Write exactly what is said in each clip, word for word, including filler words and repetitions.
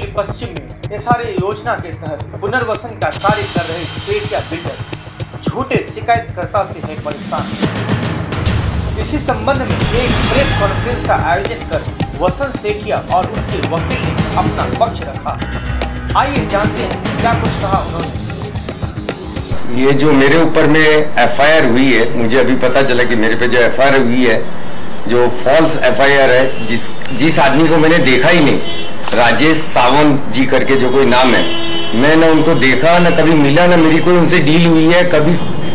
दिल्ली पश्चिम में एसआरए योजना के तहत पुनर्वसन का कार्य कर रहे सेठिया बिल्डर झूठे शिकायतकर्ता से है परेशान। इसी संबंध में एक प्रेस कॉन्फ्रेंस का आयोजन कर वसंत सेठिया और उनके वकील ने अपना पक्ष रखा। आइए जानते हैं क्या कुछ कहा उन्होंने। ये जो मेरे ऊपर में एफ आई आर हुई है, मुझे अभी पता चला कि मेरे पे जो एफ आई आर हुई है, जो फॉल्स एफ आई आर है, जिस जिस आदमी को मैंने देखा ही नहीं, राजेश सावंत जी करके जो कोई नाम है, मैं ना उनको देखा, ना कभी मिला, ना मेरी कोई उनसे डील हुई है कभी,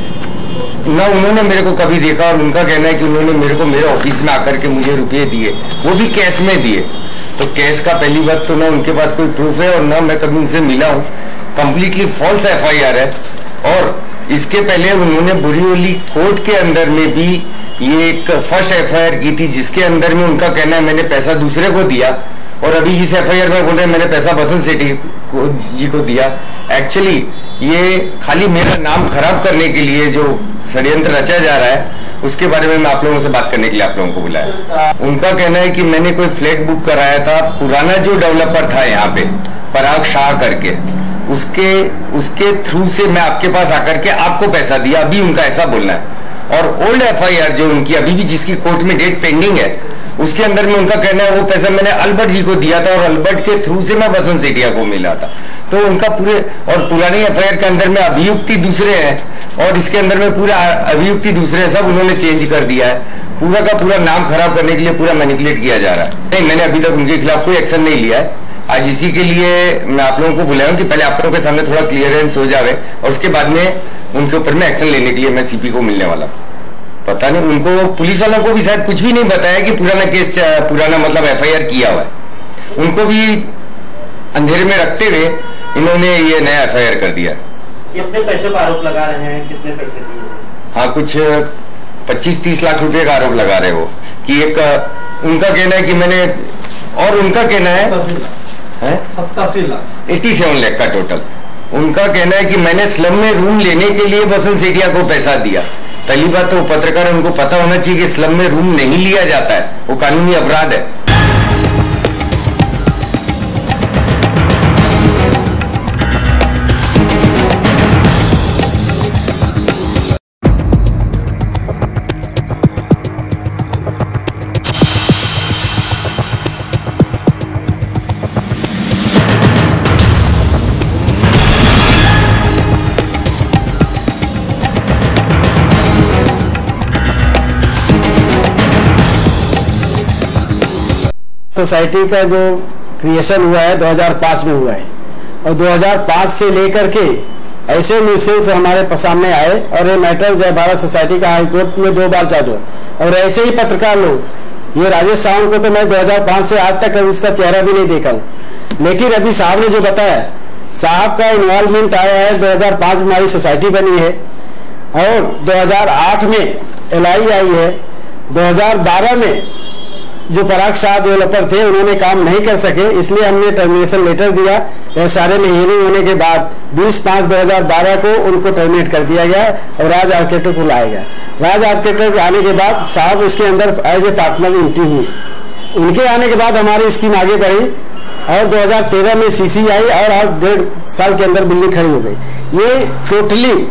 ना उन्होंने मेरे को कभी देखा। और उनका कहना है कि उन्होंने मेरे को मेरे ऑफिस में आकर के मुझे रुपये दिए, वो भी कैश में दिए। तो कैश का पहली बात तो ना उनके पास कोई प्रूफ है और ना मैं कभी उनसे मिला हूँ। Completely false F I R है। और इसके पहले उन्होंने बुरीवली कोर्ट के अंदर में भी ये एक फर्स्ट एफ आई आर की थी, जिसके अंदर में उनका कहना है मैंने पैसा दूसरे को दिया, और अभी इस एफ आई आर में बोल रहे हैं मैंने पैसा बसंत सेठी को जी को दिया। एक्चुअली ये खाली मेरा नाम खराब करने के लिए जो षड्यंत्र रचा जा रहा है, उसके बारे में मैं आप लोगों से बात करने के लिए आप लोगों को बुलाया। उनका कहना है कि मैंने कोई फ्लैट बुक कराया था, पुराना जो डेवलपर था यहाँ पे पराग शाह करके, उसके उसके थ्रू से मैं आपके पास आकर के आपको पैसा दिया, अभी उनका ऐसा बोलना है। और ओल्ड एफ आई आर जो उनकी अभी भी जिसकी कोर्ट में डेट पेंडिंग है, उसके अंदर में उनका कहना है वो पैसा मैंने अल्बर्ट जी को दिया था और अल्बर्ट के थ्रू से मैं बसंत सेठिया को मिला था। तो उनका पूरे और पुरानी एफ आई आर के अंदर में अभियुक्ति दूसरे हैं और इसके अंदर में पूरा अभियुक्ति दूसरे हैं, सब उन्होंने चेंज कर दिया है। पूरा का पूरा नाम खराब करने के लिए पूरा मैनिपुलेट किया जा रहा है। नहीं, मैंने अभी तक उनके खिलाफ कोई एक्शन नहीं लिया है। आज इसी के लिए मैं आप लोगों को बुलाया हूं कि पहले आप लोगों के सामने थोड़ा क्लियरेंस हो जाए और उसके बाद में उनके ऊपर में एक्शन लेने के लिए मैं सीपी को मिलने वाला। पता नहीं, उनको पुलिस वालों को भी शायद कुछ भी नहीं बताया कि पुराना केस, पुराना मतलब एफ आई आर किया हुआ है। उनको भी अंधेरे में रखते हुए इन्होंने ये नया एफ आई आर कर दिया। कितने पैसे का आरोप लगा रहे हैं, कितने पैसे दिए? हाँ, कुछ पच्चीस तीस लाख रुपए का आरोप लगा रहे हो कि एक उनका कहना है कि मैंने, और उनका कहना है सत्तासी लाख एटी सेवन लाख का टोटल। उनका कहना है कि मैंने स्लम में रूम लेने के लिए बसंत सेठिया को पैसा दिया। पहली बात तो पत्रकार है, उनको पता होना चाहिए कि स्लम में रूम नहीं लिया जाता है, वो कानूनी अपराध है। सोसाइटी का जो क्रिएशन हुआ है दो हज़ार पाँच में हुआ है और दो हज़ार पाँच से लेकर के ऐसे न्यूसेंस हमारे सामने आए और ये मैटर जय भारत सोसाइटी का हाई कोर्ट में दो बार चालू है। और ऐसे ही पत्रकार लोग, ये राजेश सावंत को तो मैं दो हज़ार पाँच से आज तक कभी इसका चेहरा भी नहीं देखा हूँ, लेकिन अभी साहब ने जो बताया, साहब का इन्वॉल्वमेंट आया है दो हज़ार पाँच में हमारी सोसाइटी बनी है और दो हज़ार आठ में एल आई आई है। दो हज़ार बारह में जो पराग शाह डेवलपर थे उन्होंने काम नहीं कर सके, इसलिए हमने टर्मिनेशन लेटर दिया और सारे में हियरिंग होने के बाद बीस पाँच दो हज़ार बारह को उनको टर्मिनेट कर दिया गया और राज आर्किटेक्ट को लाया गया। राज आर्किटेक्ट आने के बाद साहब उसके अंदर एज ए पार्टनर एंट्री हुई। उनके आने के बाद हमारी स्कीम आगे बढ़ी और दो हज़ार तेरह में सी सी आई और आज डेढ़ साल के अंदर बिल्डिंग खड़ी हो गई। ये टोटली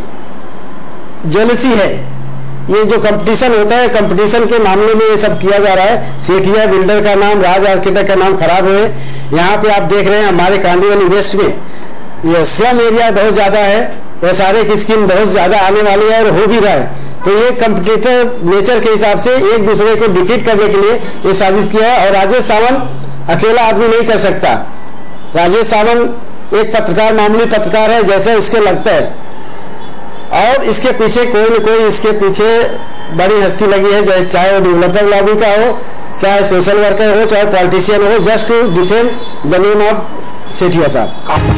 जेलसी है। ये जो कंपटीशन होता है, कंपटीशन के मामले में ये सब किया जा रहा है। सेठिया बिल्डर का नाम, राज आर्किटेक्ट का नाम खराब हुए। यहाँ पे आप देख रहे हैं हमारे कांदीवली वेस्ट में ये स्लम एरिया बहुत ज़्यादा है, वह सारे की स्कीम बहुत ज़्यादा आने वाली है और हो भी रहा है। तो ये कंपटीटर नेचर के हिसाब से एक दूसरे को डिफीट करने के लिए ये साजिश किया है। और राजेश सावंत अकेला आदमी नहीं कर सकता। राजेश सावंत एक पत्रकार, मामूली पत्रकार है जैसे उसके लगता है, और इसके पीछे कोई न कोई इसके पीछे बड़ी हस्ती लगी है, चाहे वो डेवलपर लॉबी का हो, चाहे सोशल वर्कर हो, चाहे पॉलिटिशियन हो, just to defend the name of Sethia साहब।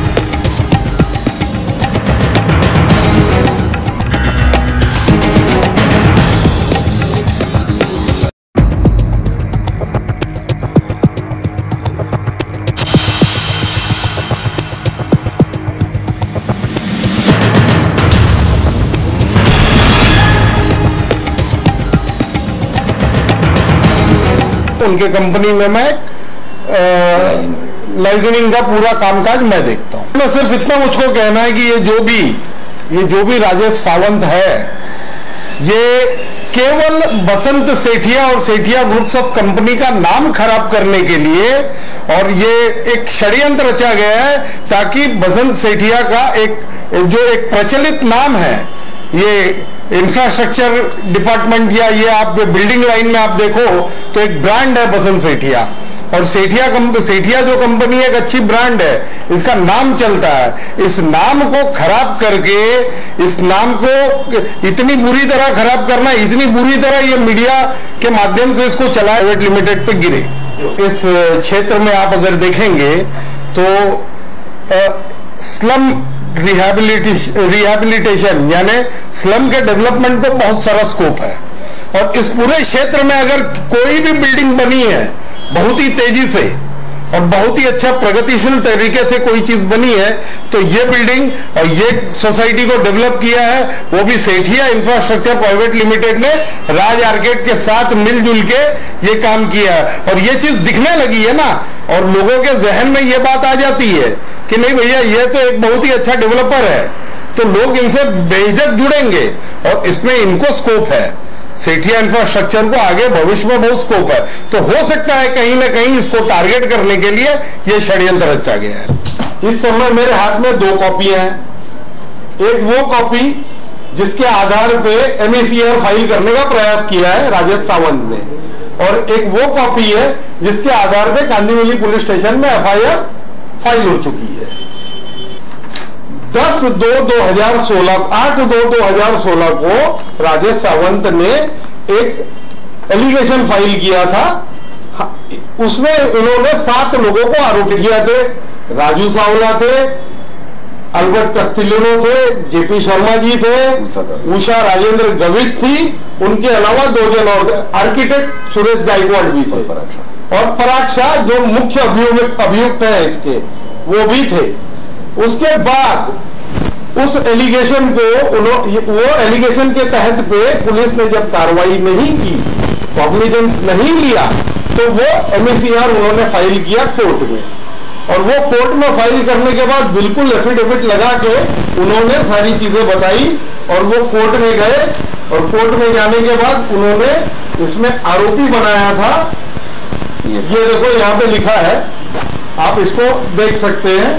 उनके कंपनी में मैं लाइजनिंग का पूरा कामकाज मैं देखता हूँ। मैं सिर्फ इतना मुझको कहना है कि ये जो भी ये जो भी राजेश सावंत है, ये केवल बसंत सेठिया और सेठिया ग्रुप्स ऑफ कंपनी का नाम खराब करने के लिए, और ये एक षड्यंत्र रचा गया है ताकि बसंत सेठिया का एक जो एक प्रचलित नाम है, ये इंफ्रास्ट्रक्चर डिपार्टमेंट या ये आप बिल्डिंग लाइन में आप देखो तो एक ब्रांड है बसंत सेठिया, और सेठिया सेठिया जो कंपनी एक अच्छी ब्रांड है, इसका नाम चलता है। इस नाम को खराब करके, इस नाम को इतनी बुरी तरह खराब करना, इतनी बुरी तरह ये मीडिया के माध्यम से इसको चलाए, प्राइवेट लिमिटेड पे गिरे। इस क्षेत्र में आप अगर देखेंगे तो स्लम रिहैबिलिटेशन रिहैबिलिटेशन यानी स्लम के डेवलपमेंट को बहुत सारा स्कोप है, और इस पूरे क्षेत्र में अगर कोई भी बिल्डिंग बनी है बहुत ही तेजी से और बहुत ही अच्छा प्रगतिशील तरीके से कोई चीज बनी है, तो ये बिल्डिंग और ये सोसाइटी को डेवलप किया है वो भी सेठिया इंफ्रास्ट्रक्चर प्राइवेट लिमिटेड ने राज आर्केड के साथ मिलजुल के ये काम किया है। और ये चीज दिखने लगी है ना, और लोगों के जहन में ये बात आ जाती है कि नहीं भैया ये तो एक बहुत ही अच्छा डेवलपर है, तो लोग इनसे बेझिझक जुड़ेंगे और इसमें इनको स्कोप है। सेठिया इंफ्रास्ट्रक्चर को आगे भविष्य में बहुत स्कोप है, तो हो सकता है कहीं ना कहीं इसको टारगेट करने के लिए ये षड्यंत्र रचा गया है। इस समय मेरे हाथ में दो कॉपियां हैं। एक वो कॉपी जिसके आधार पे M A C R file करने का प्रयास किया है राजेश सावंत ने, और एक वो कॉपी है जिसके आधार पे कांदिवली पुलिस स्टेशन में एफ आई आर फाइल हो चुकी है। दस दो दो हजार सोलह आठ दो दो हजार सोलह को राजेश सावंत ने एक एलिगेशन फाइल किया था, उसमें इन्होंने सात लोगों को आरोपित किया थे। राजू सावला थे, अल्बर्ट कस्तिलिनो थे, जेपी शर्मा जी थे, उषा राजेंद्र गवित थी, उनके अलावा दो जन और थे, आर्किटेक्ट सुरेश गायकवाड़ भी थे, और पराग शाह जो मुख्य अभियुक्त अभियुक्त है इसके वो भी थे। उसके बाद उस एलिगेशन को वो एलिगेशन के तहत पे पुलिस ने जब कार्रवाई नहीं की, कॉग्निजेंस नहीं लिया, तो वो एम ए सी आर उन्होंने फाइल किया कोर्ट में, और वो कोर्ट में फाइल करने के बाद बिल्कुल एफिडेविट लगा के उन्होंने सारी चीजें बताई, और वो कोर्ट में गए, और कोर्ट में जाने के बाद उन्होंने इसमें आरोपी बनाया था। ये देखो यहाँ पे लिखा है, आप इसको देख सकते हैं।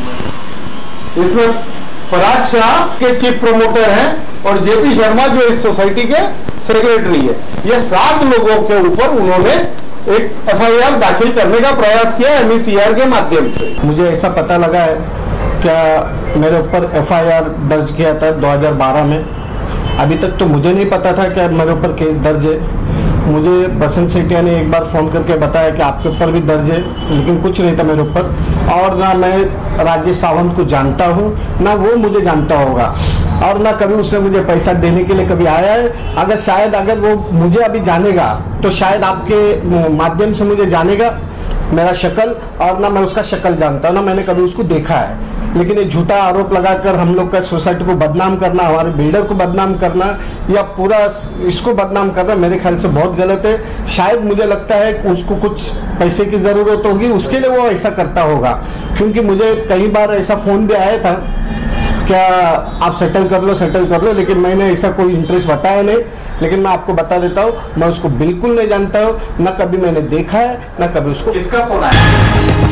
इसमें पराग शाह के चीफ प्रमोटर हैं और जेपी शर्मा जो इस सोसाइटी के सेक्रेटरी है। ये सात लोगों के ऊपर उन्होंने एक एफ आई आर दाखिल करने का प्रयास किया एम ई सी आर के माध्यम से। मुझे ऐसा पता लगा है क्या मेरे ऊपर एफ आई आर दर्ज किया था दो हज़ार बारह में। अभी तक तो मुझे नहीं पता था कि मेरे ऊपर केस दर्ज है। मुझे बसंत सेठिया ने एक बार फ़ोन करके बताया कि आपके ऊपर भी दर्ज है, लेकिन कुछ नहीं था मेरे ऊपर। और ना मैं राजेश सावंत को जानता हूँ, ना वो मुझे जानता होगा, और ना कभी उसने मुझे पैसा देने के लिए कभी आया है। अगर शायद अगर वो मुझे अभी जानेगा तो शायद आपके माध्यम से मुझे जानेगा मेरा शक्ल, और ना मैं उसका शक्ल जानता हूँ, ना मैंने कभी उसको देखा है। लेकिन ये झूठा आरोप लगाकर हम लोग का सोसाइटी को बदनाम करना, हमारे बिल्डर को बदनाम करना या पूरा इसको बदनाम करना मेरे ख्याल से बहुत गलत है। शायद मुझे लगता है कि उसको कुछ पैसे की ज़रूरत होगी, उसके लिए वो ऐसा करता होगा, क्योंकि मुझे कई बार ऐसा फ़ोन भी आया था क्या आप सेटल कर लो सेटल कर लो, लेकिन मैंने ऐसा कोई इंटरेस्ट बताया नहीं। लेकिन मैं आपको बता देता हूँ, मैं उसको बिल्कुल नहीं जानता हूँ, ना कभी मैंने देखा है, ना कभी उसको। किसका फोन आया?